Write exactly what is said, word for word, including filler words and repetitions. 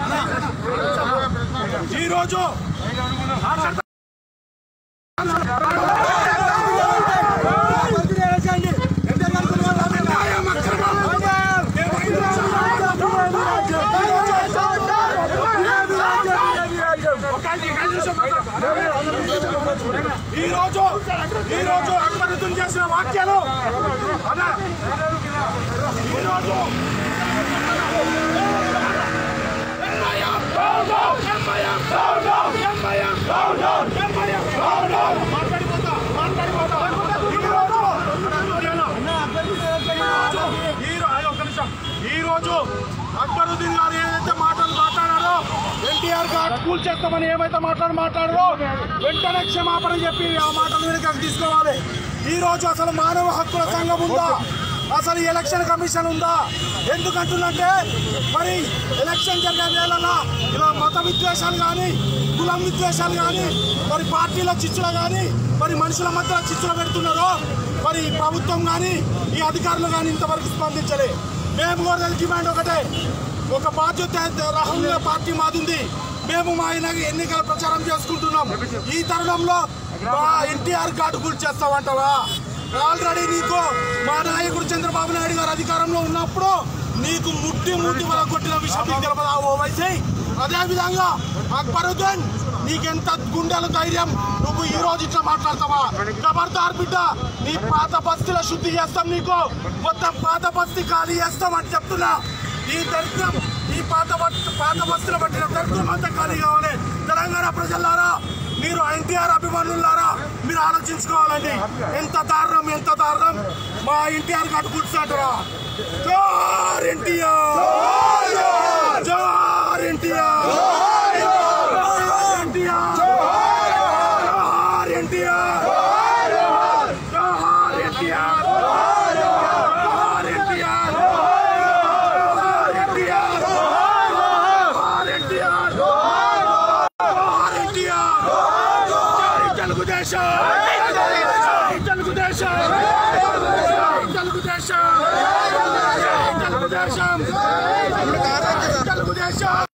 ఈ రోజు ఈ రోజు ఈ రోజు అక్బరుద్దీన్ చేసిన వ్యాఖ్యలు ఈ రోజు ఈ రోజు అక్బరుద్దీన్ గారు ఏదైతే మాటలు మాట్లాడారో ఎన్టీఆర్ గారు కూల్ చేస్తామని ఏమైతే మాట్లాడి మాట్లాడారో వెంటనే క్షమాపణ చెప్పి ఆ మాటలు వెనక తీసుకోవాలి. ఈ రోజు అసలు మానవ హక్కుల సంఘం ఉందా, అసలు ఎలక్షన్ కమిషన్ ఉందా? ఎందుకంటుందంటే మరి ఎలక్షన్ జరిగే వేళలా ఇలా మత విద్వేషాలు కానీ కులం విద్వేషాలు కానీ మరి పార్టీల చిచ్చులు కానీ మరి మనుషుల మధ్య చిచ్చులు పెడుతున్నారో మరి ప్రభుత్వం కానీ ఈ అధికారులు కానీ ఇంతవరకు స్పందించలే. మేము కూడా డిమాండ్ ఒకటే, ఒక బాధ్యత రహంగా పార్టీ మాదింది. మేము మా ఎన్నికల ప్రచారం చేసుకుంటున్నాం. ఈ తరుణంలో మా ఎన్టీఆర్ కార్డు గుర్తు చేస్తామంటావా? ఆల్రెడీ నీకు మా నాయకుడు చంద్రబాబు నాయుడు గారు అధికారంలో ఉన్నప్పుడు నీకు ముట్టి ముట్టి వల్ల కొట్టిన విషయం తెలపదా ఓవైసీ? అదేవిధంగా అక్బరుద్దీన్ నీకెంత గుండెల ధైర్యం, నువ్వు ఈ రోజు ఇట్లా మాట్లాడతావా? ఖబర్దార్ బిడ్డ, నీ పాత బస్తీల శుద్ధి చేస్తాం, నీకు మొత్తం పాత బస్తీ ఖాళీ చేస్తాం అని చెప్తున్నా. ఈ దరిద్రం ఈ పాత పాత బస్తీల పట్టిన దరిద్రం అంతా ఖాళీ కావాలి. తెలంగాణ ప్రజలారా, మీరు ఎన్టీఆర్ అభిమానులారా మీరు ఆలోచించుకోవాలండి. ఎంత దారుణం ఎంత దారుణం మా ఎన్టీఆర్ గట్టు కూర్చుంటారా? జోహార్ ఎన్టీఆర్, జోహార్ ఎన్టీఆర్, జోహార్ ఎన్టీఆర్, జోహార్ ఎన్టీఆర్, జోహార్ ఎన్టీఆర్, జోహార్ ఎన్టీఆర్, జోహార్ ఎన్టీఆర్, జోహార్ ఎన్టీఆర్, జోహార్ ఎన్టీఆర్. జై తెలుగుదేశం, జై తెలుగుదేశం, జై తెలుగుదేశం, జై తెలుగుదేశం, జై తెలుగుదేశం.